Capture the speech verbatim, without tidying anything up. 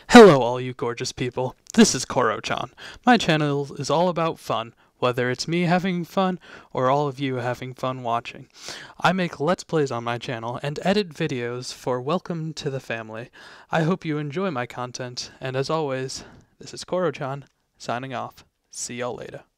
Hello all you gorgeous people, this is Koro-Chan. My channel is all about fun, whether it's me having fun or all of you having fun watching. I make Let's Plays on my channel and edit videos for Welcome to the Family. I hope you enjoy my content, and as always, this is Koro-Chan, signing off. See y'all later.